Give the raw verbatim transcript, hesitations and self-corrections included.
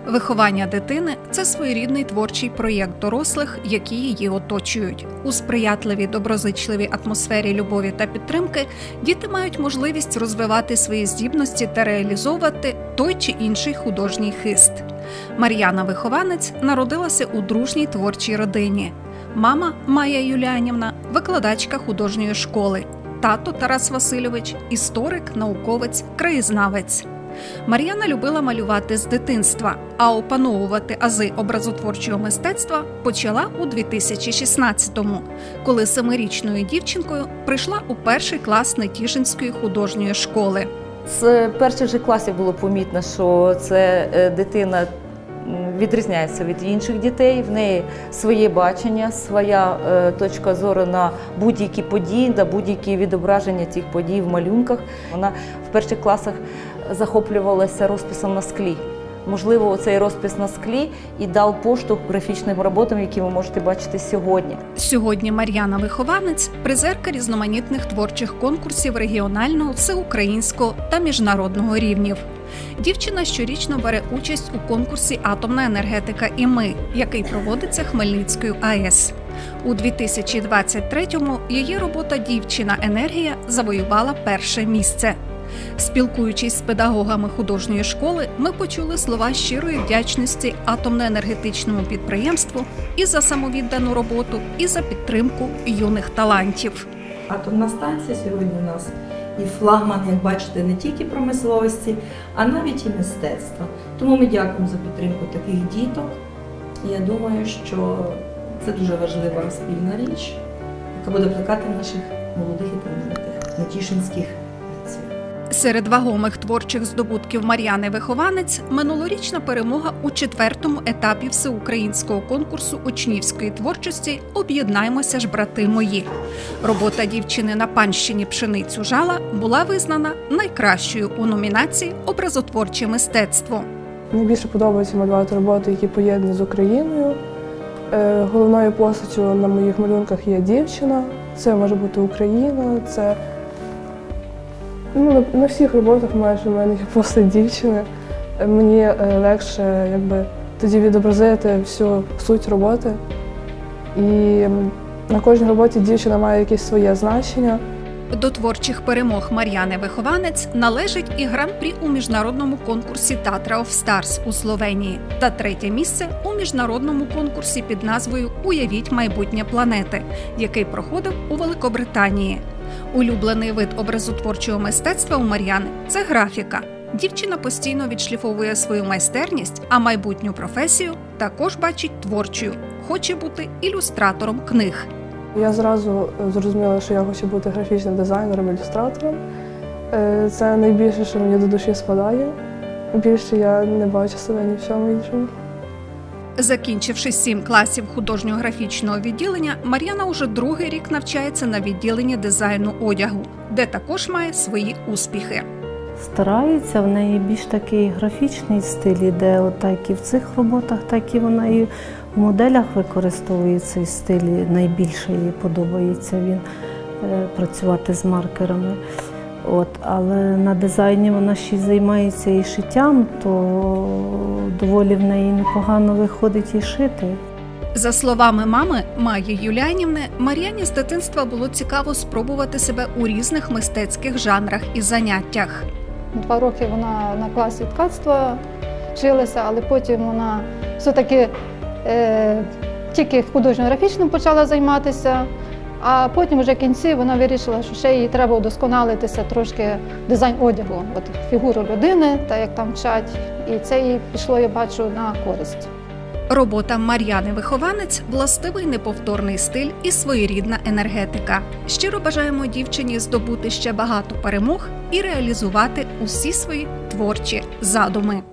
Виховання дитини – це своєрідний творчий проєкт дорослих, які її оточують. У сприятливій, доброзичливій атмосфері любові та підтримки діти мають можливість розвивати свої здібності та реалізовувати той чи інший художній хист. Мар'яна-вихованець народилася у дружній творчій родині. Мама Майя Юліанівна – викладачка художньої школи, тато Тарас Васильович – історик, науковець, краєзнавець. Мар'яна любила малювати з дитинства, а опановувати ази образотворчого мистецтва почала у дві тисячі шістнадцятому, коли семирічною дівчинкою прийшла у перший клас Нетішинської художньої школи. З перших же класів було помітно, що це дитина відрізняється від інших дітей, в неї своє бачення, своя точка зору на будь-які події, на будь-які відображення цих подій в малюнках. Вона в перших класах захоплювалася розписом на склі. Можливо, цей розпис на склі і дав поштовх графічним роботам, які ви можете бачити сьогодні. Сьогодні Мар'яна-вихованець – призерка різноманітних творчих конкурсів регіонального, всеукраїнського та міжнародного рівнів. Дівчина щорічно бере участь у конкурсі «Атомна енергетика і ми», який проводиться Хмельницькою АЕС. У дві тисячі двадцять третьому її робота «Дівчина енергія» завоювала перше місце. Спілкуючись з педагогами художньої школи, ми почули слова щирої вдячності атомно-енергетичному підприємству і за самовіддану роботу, і за підтримку юних талантів. Атомна станція сьогодні у нас і флагман, як бачите, не тільки промисловості, а навіть і мистецтва. Тому ми дякуємо за підтримку таких діток. Я думаю, що це дуже важлива спільна річ, яка буде плекати наших молодих і талановитих нетішинських. Серед вагомих творчих здобутків Мар'яни-вихованець – минулорічна перемога у четвертому етапі всеукраїнського конкурсу учнівської творчості «Об'єднаймося ж, брати мої». Робота дівчини на панщині «Пшеницю жала» була визнана найкращою у номінації «Образотворче мистецтво». Найбільше подобається малювати роботи, які поєднані з Україною. Головною постаттю на моїх малюнках є дівчина. Це може бути Україна, це... Ну, на всіх роботах майже в мене є постать дівчини. Мені легше якби, тоді відобразити всю суть роботи. І на кожній роботі дівчина має якесь своє значення. До творчих перемог Мар'яни-вихованець належить і гран-прі у міжнародному конкурсі «Tatra of Stars» у Словенії та третє місце у міжнародному конкурсі під назвою «Уявіть майбутнє планети», який проходив у Великобританії. Улюблений вид образотворчого мистецтва у Мар'яни – це графіка. Дівчина постійно відшліфовує свою майстерність, а майбутню професію також бачить творчою. Хоче бути ілюстратором книг. Я зразу зрозуміла, що я хочу бути графічним дизайнером, ілюстратором. Це найбільше, що мені до душі спадає. Більше я не бачу себе ні в чому іншому. Закінчивши сім класів художньо-графічного відділення, Мар'яна уже другий рік навчається на відділенні дизайну одягу, де також має свої успіхи. Старається, в неї більш такий графічний стиль іде, от так і в цих роботах, так і вона і в моделях використовує цей стиль. Найбільше їй подобається він працювати з маркерами. От, але на дизайні вона ще й займається і шиттям, то доволі в неї непогано виходить і шити. За словами мами Майї Юліанівни, Мар'яні з дитинства було цікаво спробувати себе у різних мистецьких жанрах і заняттях. Два роки вона на класі ткацтва вчилася, але потім вона все-таки е, тільки художньо-графічним почала займатися. А потім вже в кінці вона вирішила, що ще їй треба удосконалитися трошки дизайн одягу, от фігуру людини, та як там вчать, і це їй пішло, я бачу, на користь. Робота Мар'яни-вихованець – властивий неповторний стиль і своєрідна енергетика. Щиро бажаємо дівчині здобути ще багато перемог і реалізувати усі свої творчі задуми.